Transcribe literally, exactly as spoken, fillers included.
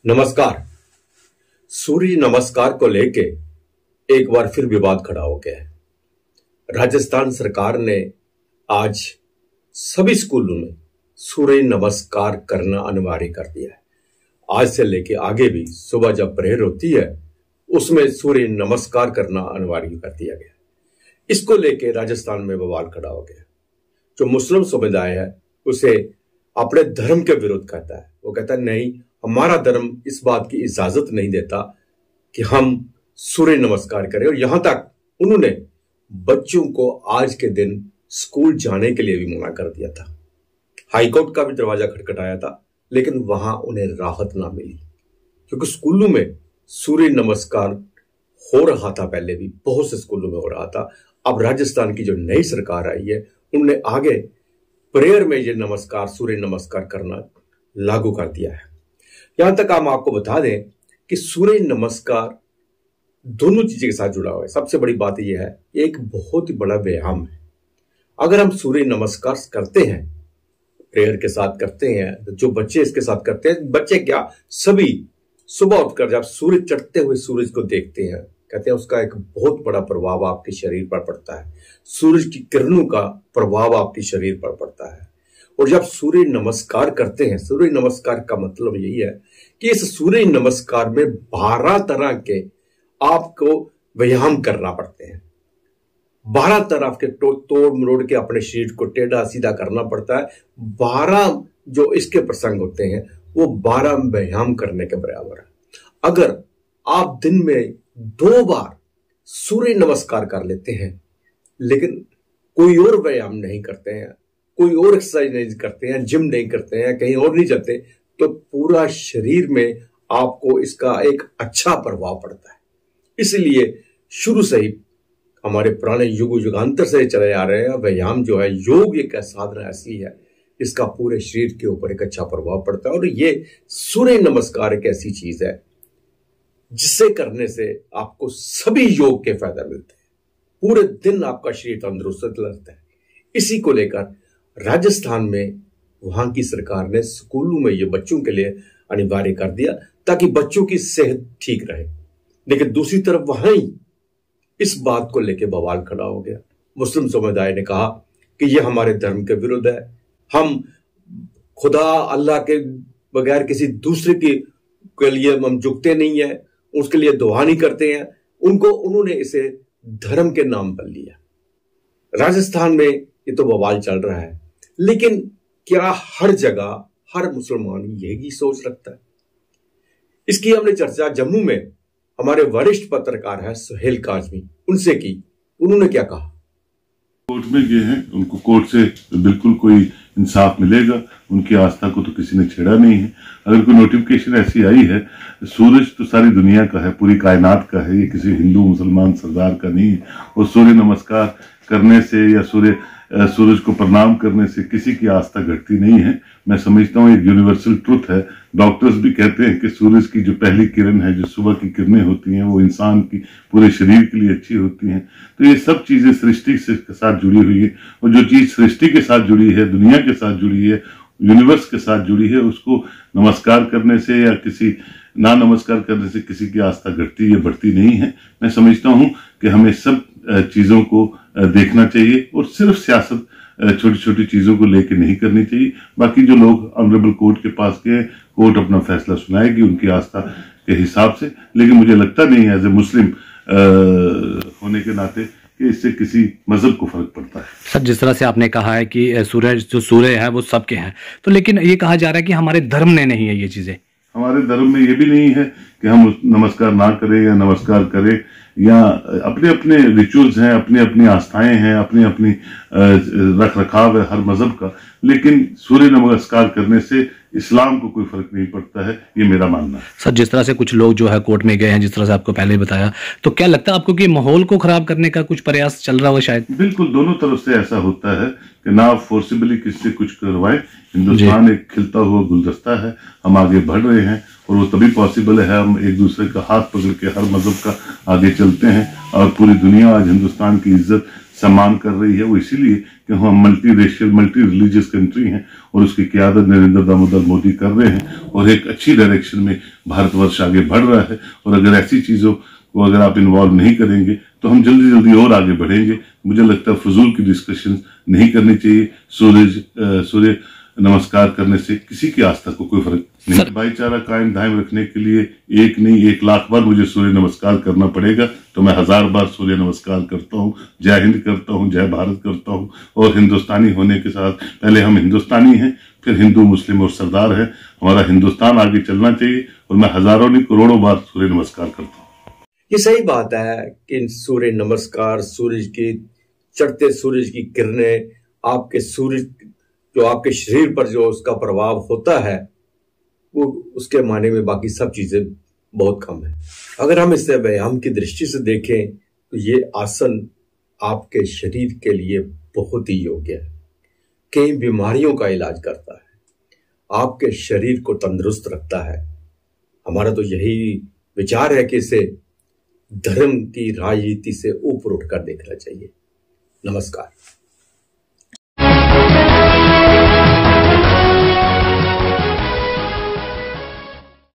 नमस्कार। सूर्य नमस्कार को लेके एक बार फिर विवाद खड़ा हो गया है। राजस्थान सरकार ने आज सभी स्कूलों में सूर्य नमस्कार करना अनिवार्य कर दिया है। आज से लेके आगे भी सुबह जब प्रेयर होती है उसमें सूर्य नमस्कार करना अनिवार्य कर दिया गया। इसको लेके राजस्थान में बवाल खड़ा हो गया। जो मुस्लिम समुदाय है उसे अपने धर्म के विरुद्ध कहता है। वो कहता है नहीं, हमारा धर्म इस बात की इजाजत नहीं देता कि हम सूर्य नमस्कार करें। और यहां तक उन्होंने बच्चों को आज के दिन स्कूल जाने के लिए भी मना कर दिया था। हाईकोर्ट का भी दरवाजा खटखटाया था, लेकिन वहां उन्हें राहत ना मिली, क्योंकि स्कूलों में सूर्य नमस्कार हो रहा था। पहले भी बहुत से स्कूलों में हो रहा था। अब राजस्थान की जो नई सरकार आई है उन्होंने आगे प्रेयर में ये नमस्कार, सूर्य नमस्कार करना लागू कर दिया है। यहां तक हम आपको बता दें कि सूर्य नमस्कार दोनों चीजें के साथ जुड़ा हुआ है। सबसे बड़ी बात यह है, एक बहुत ही बड़ा व्यायाम है। अगर हम सूर्य नमस्कार करते हैं, प्रेयर के साथ करते हैं, तो जो बच्चे इसके साथ करते हैं, बच्चे क्या सभी सुबह उठकर जब सूर्य चढ़ते हुए सूरज को देखते हैं, कहते हैं उसका एक बहुत बड़ा प्रभाव आपके शरीर पर पड़ता है। सूरज की किरणों का प्रभाव आपके शरीर पर पड़ता है। और जब सूर्य नमस्कार करते हैं, सूर्य नमस्कार का मतलब यही है कि इस सूर्य नमस्कार में बारह तरह के आपको व्यायाम करना पड़ते हैं। बारह तरह के तो, तोड़ मरोड़ के अपने शरीर को टेढ़ा सीधा करना पड़ता है। बारह जो इसके प्रसंग होते हैं वो बारह व्यायाम करने के बराबर है। अगर आप दिन में दो बार सूर्य नमस्कार कर लेते हैं, लेकिन कोई और व्यायाम नहीं करते हैं, कोई और एक्सरसाइज नहीं करते हैं, जिम नहीं करते हैं, कहीं और नहीं जाते, तो पूरा शरीर में आपको इसका एक अच्छा प्रभाव पड़ता है। इसलिए शुरू से ही हमारे पुराने युग युगांतर से चले आ रहे हैं। व्यायाम जो है, योग एक साधना ऐसी है इसका पूरे शरीर के ऊपर एक अच्छा प्रभाव पड़ता है। और ये सूर्य नमस्कार एक ऐसी चीज है जिसे करने से आपको सभी योग के फायदा मिलते हैं। पूरे दिन आपका शरीर तंदुरुस्त रहता है। इसी को लेकर राजस्थान में वहां की सरकार ने स्कूलों में ये बच्चों के लिए अनिवार्य कर दिया ताकि बच्चों की सेहत ठीक रहे। लेकिन दूसरी तरफ वहां ही इस बात को लेकर बवाल खड़ा हो गया। मुस्लिम समुदाय ने कहा कि यह हमारे धर्म के विरुद्ध है। हम खुदा अल्लाह के बगैर किसी दूसरे के, के लिए हम झुकते नहीं है, उसके लिए दुआ नहीं करते हैं। उनको उन्होंने इसे धर्म के नाम पर लिया। राजस्थान में ये तो बवाल चल रहा है, लेकिन क्या हर जगह हर मुसलमान यही सोच रखता है? इसकी हमने चर्चा जम्मू में हमारे वरिष्ठ पत्रकार है सुहेल काजमी, उनसे की। उन्होंने क्या कहा? कोर्ट में गए हैं, उनको कोर्ट से बिल्कुल कोई इंसाफ मिलेगा। उनकी आस्था को तो किसी ने छेड़ा नहीं है। अगर कोई नोटिफिकेशन ऐसी आई है, सूरज तो सारी दुनिया का है, पूरी कायनात का है, ये किसी हिंदू मुसलमान सरदार का नहीं है। और सूर्य नमस्कार करने से या सूर्य सूरज को प्रणाम करने से किसी की आस्था घटती नहीं है। मैं समझता हूँ एक यूनिवर्सल ट्रुथ है। डॉक्टर्स भी कहते हैं कि सूरज की जो पहली किरण है, जो सुबह की किरणें होती हैं, वो इंसान की पूरे शरीर के लिए अच्छी होती हैं। तो ये सब चीजें सृष्टि से के साथ जुड़ी हुई है। और जो चीज सृष्टि के साथ जुड़ी है, दुनिया के साथ जुड़ी है, यूनिवर्स के साथ जुड़ी है, उसको नमस्कार करने से या किसी ना नमस्कार करने से किसी की आस्था घटती या बढ़ती नहीं है। मैं समझता हूँ कि हमें सब चीजों को देखना चाहिए और सिर्फ सियासत छोटी छोटी चीजों को लेकर नहीं करनी चाहिए। बाकी जो लोग ऑनरेबल कोर्ट के पास गए, कोर्ट अपना फैसला सुनाएगी उनकी आस्था के हिसाब से। लेकिन मुझे लगता नहीं है एज ए मुस्लिम होने के नाते कि इससे किसी मजहब को फर्क पड़ता है। सर, जिस तरह से आपने कहा है कि सूरज जो सूर्य है वो सबके हैं, तो लेकिन ये कहा जा रहा है कि हमारे धर्म ने नहीं है ये चीजें। हमारे धर्म में ये भी नहीं है कि हम नमस्कार ना करें या नमस्कार करें, या अपने अपने रिचुअल्स हैं, अपनी अपनी आस्थाएं हैं, अपनी अपनी रख रखाव है हर मजहब का। लेकिन सूर्य नमस्कार करने से इस्लाम को कोई फर्क नहीं पड़ता है, ये मेरा मानना है। सर, जिस तरह से कुछ लोग जो है कोर्ट में गए हैं, जिस तरह से आपको पहले ही बताया, तो क्या लगता है आपको कि माहौल को खराब करने का कुछ प्रयास चल रहा हो? शायद बिल्कुल दोनों तरफ से ऐसा होता है कि ना आप फोर्सिबली किससे कुछ करवाएं। हिंदुस्तान एक खिलता हुआ गुलदस्ता है, हम आगे बढ़ रहे हैं और वो तभी पॉसिबल है हम एक दूसरे का हाथ पकड़ के हर मजहब का आगे चलते हैं। और पूरी दुनिया आज हिंदुस्तान की इज्जत सम्मान कर रही है वो इसीलिए कि हम multi racial multi religious country हैं और उसकी क़यादत नरेंद्र दामोदर मोदी कर रहे हैं और एक अच्छी डायरेक्शन में भारतवर्ष आगे बढ़ रहा है। और अगर ऐसी चीज़ों को अगर आप इन्वॉल्व नहीं करेंगे तो हम जल्दी जल्दी और आगे बढ़ेंगे। मुझे लगता है फजूल की डिस्कशन नहीं करनी चाहिए। सूरज सूर्य नमस्कार करने से किसी की आस्था को कोई फर्क नहीं। भाईचारा कायम दायम रखने के लिए एक नहीं एक लाख बार मुझे सूर्य नमस्कार करना पड़ेगा तो मैं हजार बार सूर्य नमस्कार करता हूँ। जय हिंद करता हूँ, जय भारत करता हूँ। और हिंदुस्तानी होने के साथ पहले हम हिंदुस्तानी हैं, फिर हिंदू मुस्लिम और सरदार है। हमारा हिंदुस्तान आगे चलना चाहिए और मैं हजारों नहीं करोड़ों बार सूर्य नमस्कार करता हूँ। ये सही बात है कि सूर्य नमस्कार, सूरज की चढ़ते सूरज की किरणें, आपके सूरज जो आपके शरीर पर जो उसका प्रभाव होता है वो उसके मायने में बाकी सब चीजें बहुत कम है। अगर हम इसे व्यायाम की दृष्टि से देखें तो ये आसन आपके शरीर के लिए बहुत ही योग्य है। कई बीमारियों का इलाज करता है, आपके शरीर को तंदुरुस्त रखता है। हमारा तो यही विचार है कि इसे धर्म की राजनीति से ऊपर उठकर देखना चाहिए। नमस्कार।